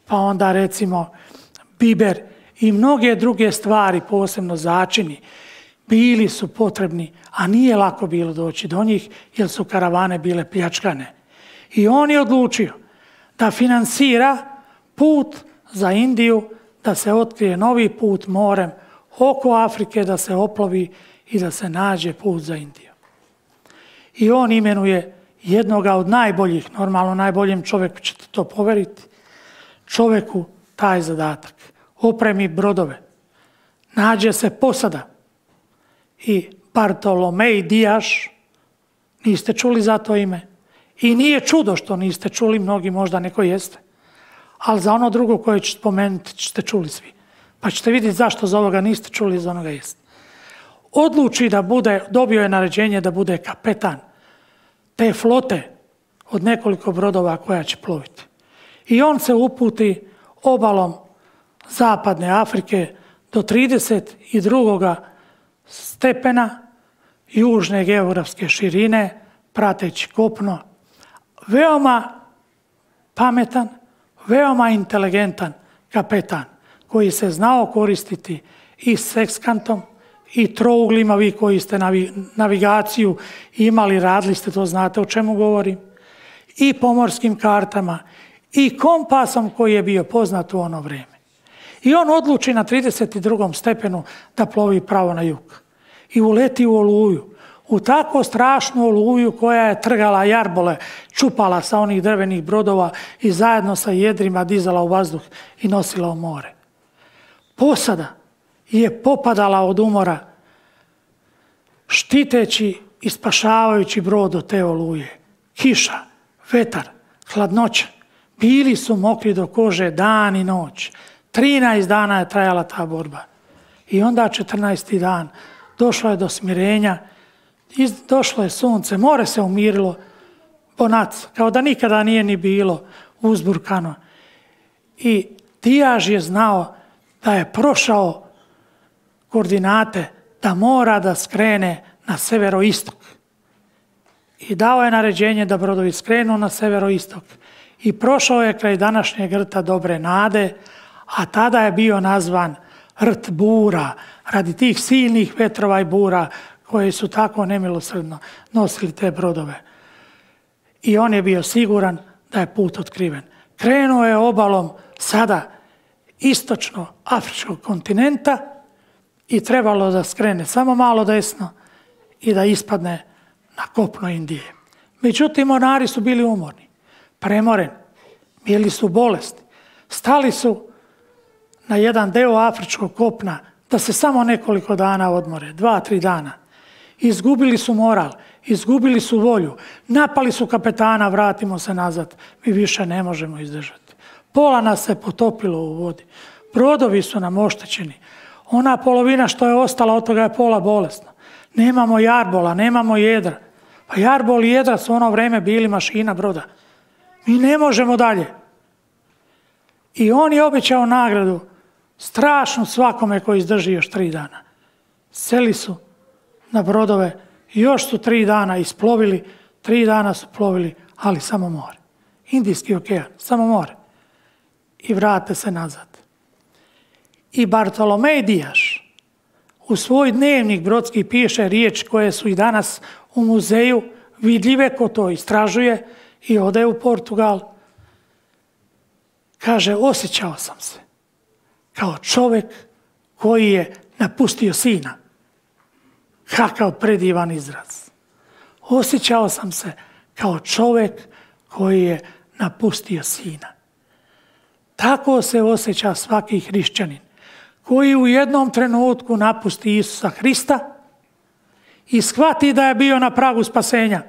pa onda recimo biber i mnoge druge stvari, posebno začini, bili su potrebni, a nije lako bilo doći do njih jer su karavane bile pljačkane. I on je odlučio da finansira put za Indiju, da se otkrije novi put morem oko Afrike, da se oplovi i da se nađe put za Indiju. I on imenuje jednoga od najboljih, normalno najboljem čovjeku ćete to poveriti, čovjeku taj zadatak. Opremi brodove, nađe se posada i Bartolomej Diaz, niste čuli za to ime. I nije čudo što niste čuli, mnogi možda neko jeste. Ali za ono drugo koje ću spomenuti ćete čuli svi. Pa ćete vidjeti zašto za ovoga niste čuli, za onoga jeste. Odluči da bude, dobio je naređenje da bude kapetan te flote od nekoliko brodova koja će ploviti. I on se uputi obalom zapadne Afrike do trideset drugog stepena južne geografske širine, prateći kopno. Veoma pametan, veoma inteligentan kapetan koji se znao koristiti i sekskantom i trouglima, vi koji ste navigaciju imali, radili ste, to znate o čemu govorim, i pomorskim kartama i kompasom koji je bio poznat u ono vrijeme. I on odluči na trideset drugom stepenu da plovi pravo na jug. I uleti u oluju. U tako strašnu oluju koja je trgala jarbole, čupala sa onih drvenih brodova i zajedno sa jedrima dizala u vazduh i nosila u more. Posada je popadala od umora, štiteći i spašavajući brod od te oluje. Kiša, vetar, hladnoća. Bili su mokri do kože dan i noć. trinaest dana je trajala ta borba. I onda četrnaesti dan došlo je do smirenja, došlo je sunce, more se umirilo, bonac, kao da nikada nije ni bilo uzburkano. I Diaz je znao da je prošao koordinate, da mora da skrene na severoistok. I dao je naređenje da brodovi skrenu na severoistok. I prošao je kraj današnjeg rta Dobre nade, a tada je bio nazvan rt bura, radi tih silnih vetrova i bura koji su tako nemilosrdno nosili te brodove. I on je bio siguran da je put otkriven. Krenuo je obalom sada istočno afričkog kontinenta i trebalo da skrene samo malo desno i da ispadne na kopno Indije. Međutim, mornari su bili umorni, premoreni, bili su bolesni. Stali su na jedan deo afričkog kopna da se samo nekoliko dana odmore, dva, tri dana. Izgubili su moral, izgubili su volju, napali su kapetana, vratimo se nazad, mi više ne možemo izdržati. Pola nas se potopilo u vodi, brodovi su nam oštećeni, ona polovina što je ostala od toga je pola bolesna. Nemamo jarbola, nemamo jedra. Pa jarbol i jedra su ono vrijeme bili mašina broda. Mi ne možemo dalje. I on je obećao nagradu strašnu svakome koji izdrži još tri dana. Seli su na brodove, još su tri dana isplovili, tri dana su plovili, ali samo more. Indijski okean, samo more. I vrate se nazad. I Bartolomej Diaz u svoj dnevnik brodski piše riječi koje su i danas u muzeju vidljive, ko to istražuje i ode u Portugal. Kaže, osjećao sam se kao čovjek koji je napustio sina. Kakav predivan izraz. Osjećao sam se kao čovjek koji je napustio sina. Tako se osjeća svaki hrišćanin koji u jednom trenutku napusti Isusa Hrista i shvati da je bio na pragu spasenja.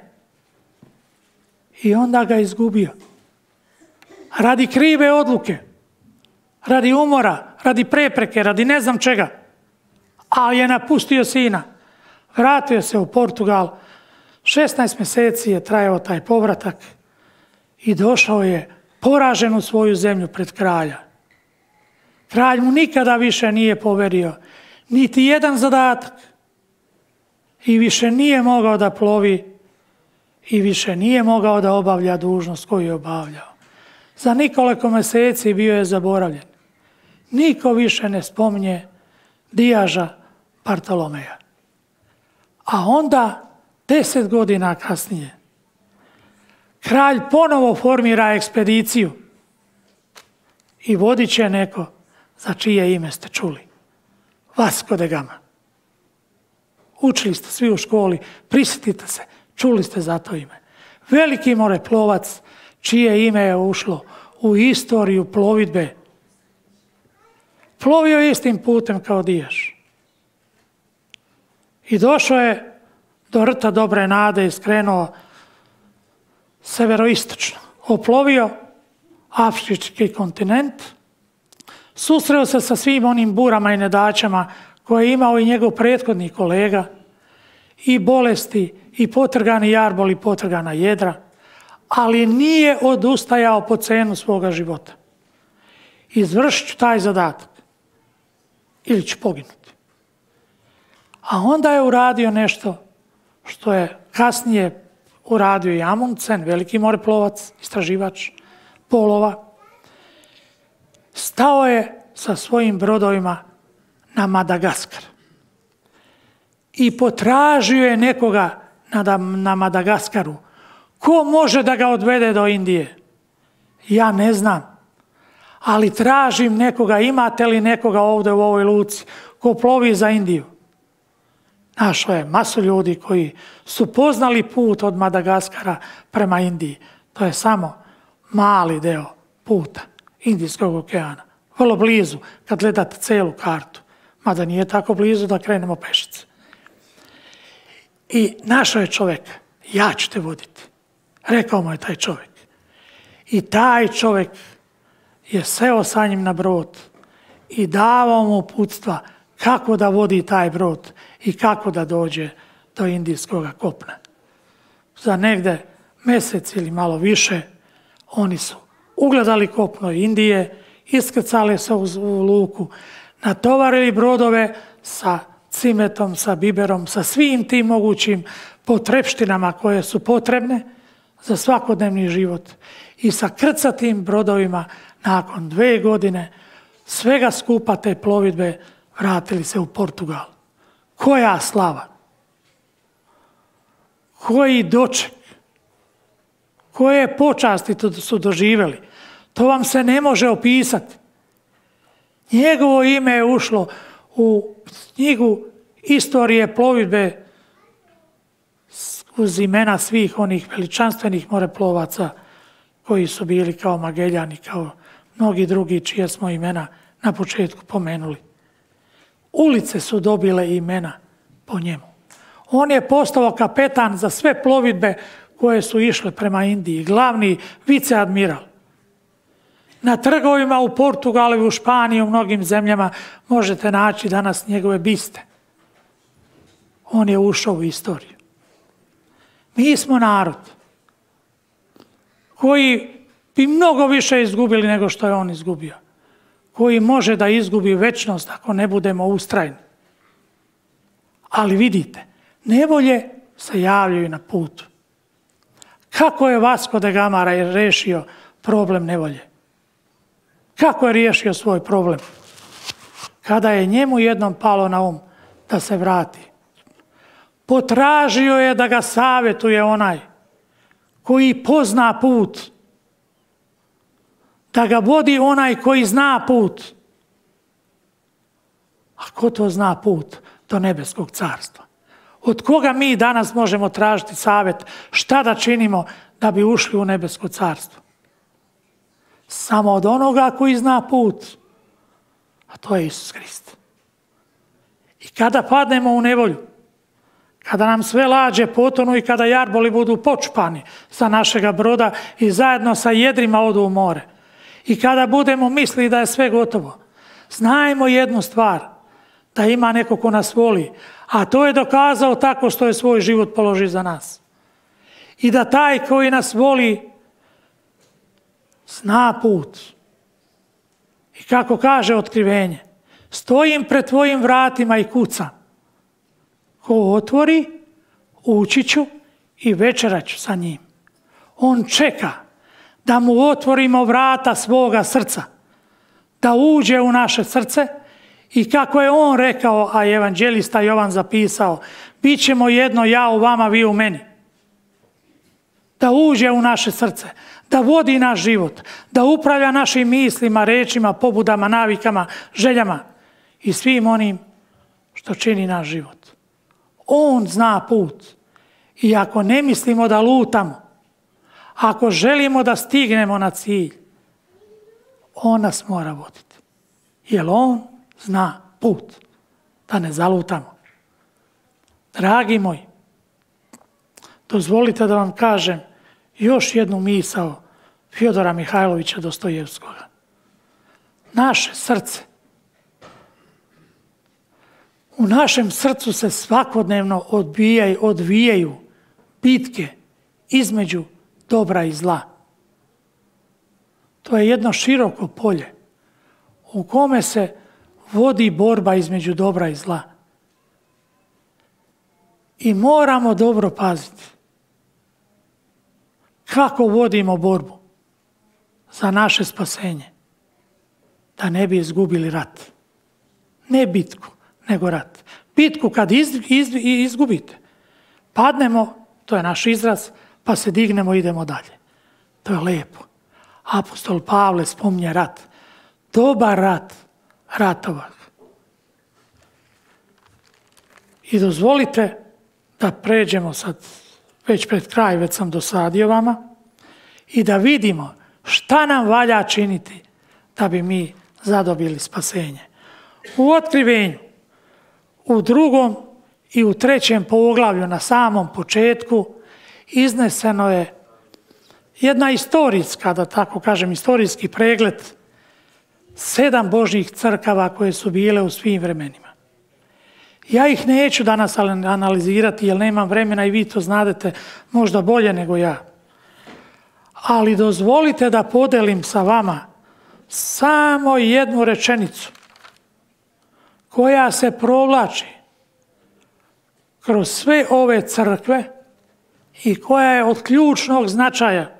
I onda ga izgubio. Radi krive odluke, radi umora, radi prepreke, radi ne znam čega. Ali je napustio sina. Vratio se u Portugal. šesnaest mjeseci je trajao taj povratak i došao je poražen u svoju zemlju pred kralja. Kralj mu nikada više nije poverio niti jedan zadatak i više nije mogao da plovi i više nije mogao da obavlja dužnost koju je obavljao. Za nekoliko mjeseci bio je zaboravljen. Niko više ne spominje Dijaža Bartolomeja. A onda, deset godina kasnije, kralj ponovo formira ekspediciju i vodit će neko za čije ime ste čuli. Vasco da Gama. Učili ste svi u školi, prisjetite se, čuli ste za to ime. Veliki moreplovac čije ime je ušlo u istoriju plovidbe. Plovio je istim putem kao Dijaž. I došao je do rta Dobre nade i skrenuo severoistočno. Oplovio afrički kontinent, susreo se sa svim onim burama i nedaćama koje je imao i njegov prethodni kolega, i bolesti, i potrgani jarbol, i potrgana jedra, ali nije odustajao po cenu svoga života. Izvršit ću taj zadatak ili ću poginuti. A onda je uradio nešto što je kasnije uradio i Amundsen, veliki moreplovac, istraživač polova. Stao je sa svojim brodovima na Madagaskar i potražio je nekoga na, na Madagaskaru. Ko može da ga odvede do Indije? Ja ne znam, ali tražim nekoga. Imate li nekoga ovdje u ovoj luci ko plovi za Indiju? Našao je masu ljudi koji su poznali put od Madagaskara prema Indiji. To je samo mali deo puta Indijskog okeana. Vrlo blizu kad gledate celu kartu. Mada nije tako blizu da krenemo pešice. I našao je čovjeka. Ja ću te voditi. Rekao mu je taj čovjek. I taj čovjek je seo sa njim na brod i davao mu uputstva kako da vodi taj brod i kako da dođe do indijskog kopna. Za negde mjesec ili malo više oni su ugledali kopno Indije, iskrcali se u luku, natovarili brodove sa cimetom, sa biberom, sa svim tim mogućim potrepštinama koje su potrebne za svakodnevni život. I sa krcatim brodovima nakon dve godine svega skupa te plovidbe vratili se u Portugal. Koja slava! Koji doček! Koje počasti su doživjeli? To vam se ne može opisati. Njegovo ime je ušlo u knjigu istorije plovidbe uz imena svih onih veličanstvenih moreplovaca koji su bili kao Mageljan i kao mnogi drugi čije smo imena na početku pomenuli. Ulice su dobile imena po njemu. On je postao kapetan za sve plovidbe koje su išle prema Indiji, glavni viceadmiral. Na trgovima u Portugalu i u Španiji i u mnogim zemljama možete naći danas njegove biste. On je ušao u istoriju. Mi smo narod koji bi mnogo više izgubili nego što je on izgubio. Koji može da izgubi večnost ako ne budemo ustrajni. Ali vidite, nevolje se javljaju na putu. Kako je Vasco da Gama rešio problem nevolje? Kako je riješio svoj problem? Kada je njemu jednom palo na um da se vrati, potražio je da ga savjetuje onaj koji pozna put, da ga vodi onaj koji zna put. A ko to zna put do nebeskog carstva? Od koga mi danas možemo tražiti savjet šta da činimo da bi ušli u nebesko carstvo? Samo od onoga koji zna put, a to je Isus Hrist. I kada padnemo u nevolju, kada nam sve lađe potonu i kada jarboli budu počupani sa našega broda i zajedno sa jedrima odu u more, i kada budemo mislili da je sve gotovo, znajmo jednu stvar, da ima neko ko nas voli, a to je dokazao tako što je svoj život položio za nas. I da taj koji nas voli zna put. I kako kaže otkrivenje, stojim pred tvojim vratima i kucam. Ko otvori, ući ću i večerat ću sa njim. On čeka da mu otvorimo vrata svoga srca, da uđe u naše srce i kako je on rekao, a evanđelista Jovan zapisao, bit ćemo jedno, ja u vama, vi u meni. Da uđe u naše srce, da vodi naš život, da upravlja našim mislima, rečima, pobudama, navikama, željama i svim onim što čini naš život. On zna put i ako ne mislimo da lutamo, ako želimo da stignemo na cilj, on nas mora voditi. Jer on zna put, da ne zalutamo. Dragi moji, dozvolite da vam kažem još jednu misao Fjodora Mihajlovića Dostojevskoga. Naše srce. U našem srcu se svakodnevno odbijaju, odvijaju bitke između dobra i zla. To je jedno široko polje u kome se vodi borba između dobra i zla. I moramo dobro paziti kako vodimo borbu za naše spasenje, da ne bi izgubili rat. Ne bitku, nego rat. Bitku kad iz, iz, izgubite, padnemo, to je naš izraz, pa se dignemo i idemo dalje. To je lijepo. Apostol Pavle spominje rat. Dobar rat, ratova. I dozvolite da pređemo sad, već pred kraj, već sam dosadio vama, i da vidimo šta nam valja činiti da bi mi zadobili spasenje. U Otkrivenju, u drugom i u trećem poglavlju na samom početku izneseno je jedna istorijska, da tako kažem, istorijski pregled sedam Božjih crkava koje su bile u svim vremenima. Ja ih neću danas analizirati jer nemam vremena i vi to znadete možda bolje nego ja. Ali dozvolite da podelim sa vama samo jednu rečenicu koja se provlači kroz sve ove crkve i koja je od ključnog značaja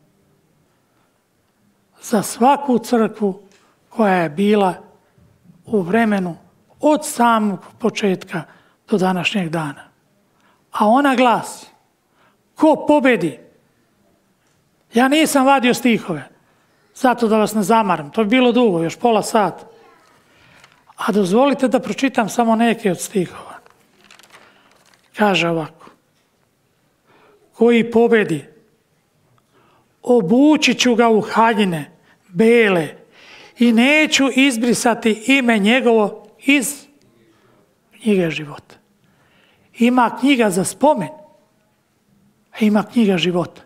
za svaku crkvu koja je bila u vremenu od samog početka do današnjeg dana. A ona glasi, ko pobedi? Ja nisam vadio stihove, zato da vas ne zamaram, to bi bilo dugo, još pola sata. A dozvolite da pročitam samo neke od stihova. Kaže ovako, koji pobedi, obući ću ga u haljine bele i neću izbrisati ime njegovo iz knjige života. Ima knjiga za spomen, a ima knjiga života.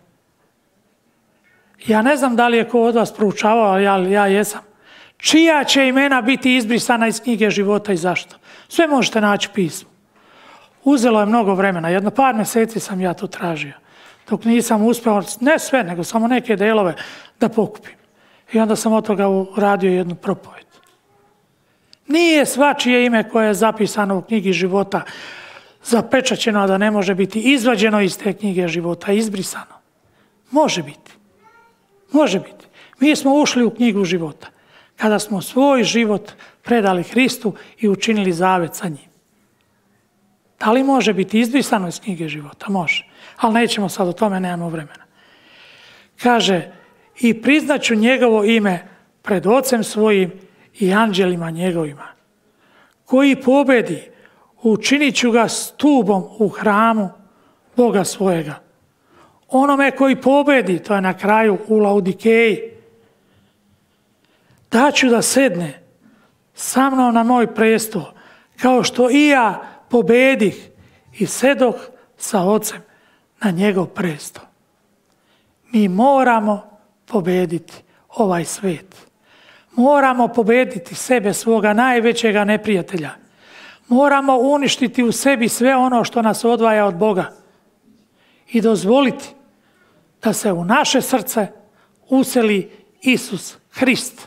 Ja ne znam da li je ko od vas proučavao, ali ja, ja jesam. Čija će imena biti izbrisana iz knjige života i zašto? Sve možete naći u pismu. Uzelo je mnogo vremena, jedno par mjeseci sam ja to tražio. Dok nisam uspio, ne sve, nego samo neke delove da pokupim. I onda sam od toga uradio jednu propoved. Nije svačije ime koje je zapisano u knjigi života zapečaćeno, da ne može biti izvađeno iz te knjige života, izbrisano. Može biti. Može biti. Mi smo ušli u knjigu života kada smo svoj život predali Hristu i učinili zavet sa njim. Da li može biti izbrisano iz knjige života? Može. Ali nećemo sad o tome, nemamo vremena. Kaže, i priznaću njegovo ime pred ocem svojim i anđelima njegovima. Koji pobedi, učinit ću ga stubom u hramu Boga svojega. Onome koji pobedi, to je na kraju u Laodikeji, daću da sedne sa mnom na moj prestol, kao što i ja pobedih i sedoh sa ocem na njegov prestol. Mi moramo pobediti ovaj svijet. Moramo pobediti sebe, svoga najvećega neprijatelja. Moramo uništiti u sebi sve ono što nas odvaja od Boga i dozvoliti da se u naše srce useli Isus Hrist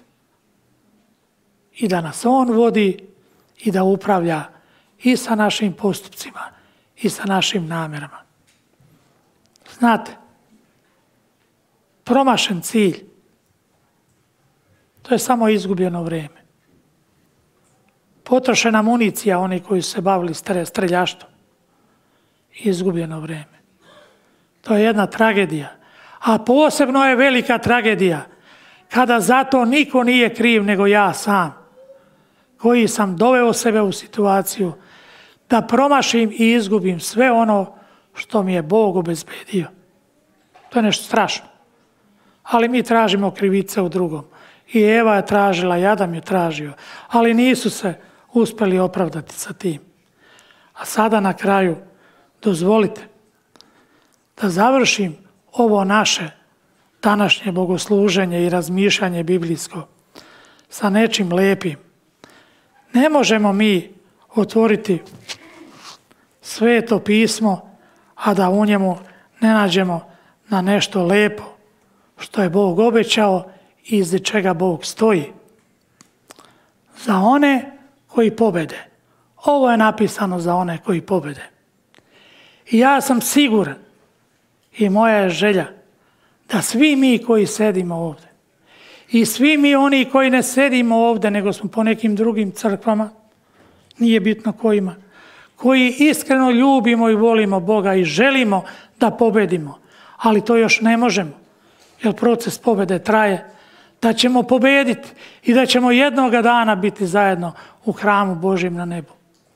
i da nas On vodi i da upravlja i sa našim postupcima i sa našim namjerama. Znate, promašen cilj. To je samo izgubljeno vrijeme. Potrošena municija, oni koji su se bavili streljaštvom. Izgubljeno vrijeme. To je jedna tragedija. A posebno je velika tragedija kada za to niko nije kriv nego ja sam, koji sam doveo sebe u situaciju da promašim i izgubim sve ono što mi je Bog obezbedio. To je nešto strašno. Ali mi tražimo krivice u drugom. I Eva je tražila, i Adam je tražio, ali nisu se uspjeli opravdati sa tim. A sada na kraju dozvolite da završim ovo naše današnje bogosluženje i razmišljanje biblijsko sa nečim lepim. Ne možemo mi otvoriti Sveto pismo, a da u njemu ne nađemo na nešto lepo što je Bog obećao i iz čega Bog stoji. Za one koji pobede. Ovo je napisano za one koji pobede. I ja sam siguran i moja je želja da svi mi koji sedimo ovdje i svi mi oni koji ne sedimo ovdje nego smo po nekim drugim crkvama, nije bitno kojima, koji iskreno ljubimo i volimo Boga i želimo da pobedimo, ali to još ne možemo, jer proces pobjede traje, da ćemo pobediti i da ćemo jednoga dana biti zajedno u hramu Božjem na nebu.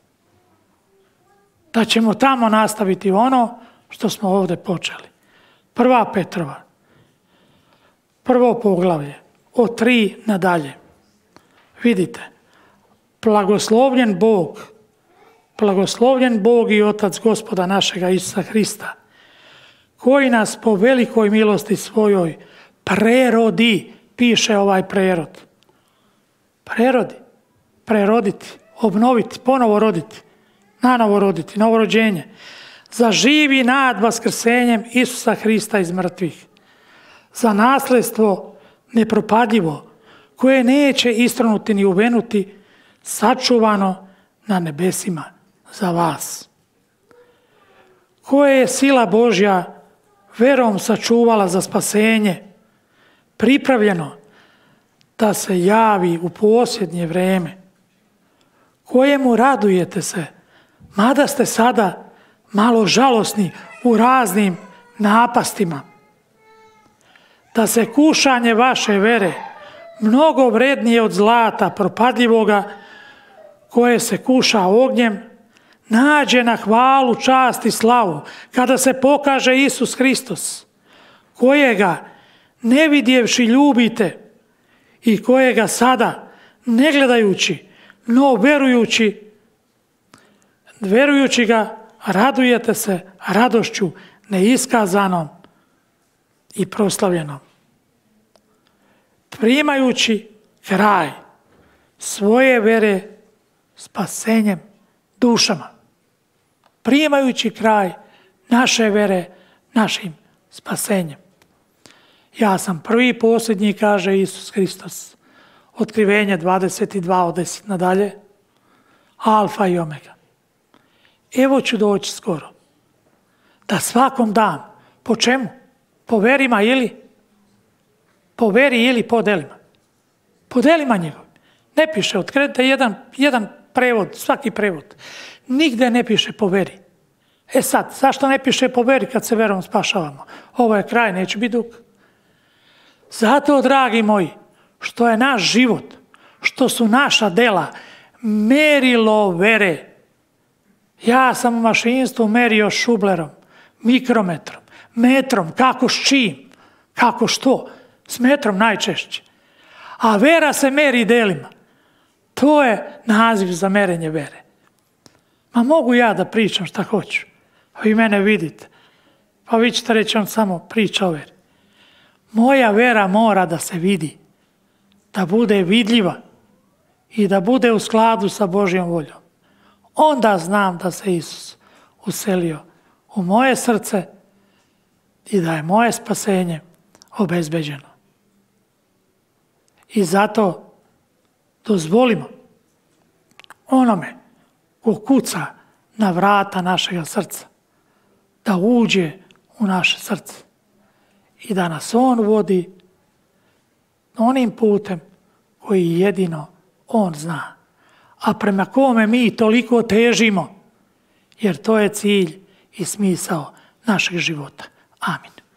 Da ćemo tamo nastaviti ono što smo ovdje počeli. Prva Petrova, prvo poglavlje, od tri nadalje. Vidite, blagoslovljen Bog, blagoslovljen Bog i Otac Gospoda našega Isusa Hrista, koji nas po velikoj milosti svojoj prerodi, piše ovaj prerod. Prerodi, preroditi, obnoviti, ponovo roditi, nanovo roditi, novorođenje, za živi nad vaskrsenjem Isusa Hrista iz mrtvih, za nasljedstvo nepropadljivo, koje neće istronuti ni uvenuti, sačuvano na nebesima za vas, koje je sila Božja verom sačuvala za spasenje, pripravljeno da se javi u posljednje vrijeme, kojemu radujete se, mada ste sada malo žalosni u raznim napastima, da se kušanje vaše vere, mnogo vrednije od zlata propadljivoga, koje se kuša ognjem, nađe na hvalu, čast i slavu, kada se pokaže Isus Hristos, kojega ne vidjevši ljubite i kojega sada, ne gledajući, no verujući, verujući ga, radujete se radošću neiskazanom i proslavljenom. Primajući kraj svoje vere spasenjem dušama. Primajući kraj naše vere našim spasenjem. Ja sam prvi i posljednji, kaže Isus Hristos. Otkrivenje dvadeset dva od deset nadalje. Alfa i omega. Evo ću doći skoro. Da svakom dam. Po čemu? Po verima ili? Po veri ili po delima? Po delima njegovim. Ne piše, otkrenite jedan, jedan prevod, svaki prevod. Nigde ne piše po veri. E sad, zašto ne piše po veri kad se verom spašavamo? Ovo je kraj, neće biti dug. Zato, dragi moji, što je naš život, što su naša dela merilo vere. Ja sam u mašinstvu merio šublerom, mikrometrom, metrom, kako s čim, kako što, s metrom najčešće. A vera se meri delima. To je naziv za merenje vere. Ma mogu ja da pričam šta hoću, a vi mene vidite, pa vi ćete reći on samo priča o veri. Moja vera mora da se vidi, da bude vidljiva i da bude u skladu sa Božjom voljom. Onda znam da se Isus uselio u moje srce i da je moje spasenje obezbeđeno. I zato dozvolimo onome ko kuca na vrata našega srca da uđe u naše srce i da nas on vodi onim putem koji jedino on zna, a prema kome mi toliko težimo, jer to je cilj i smisao našeg života. Amin.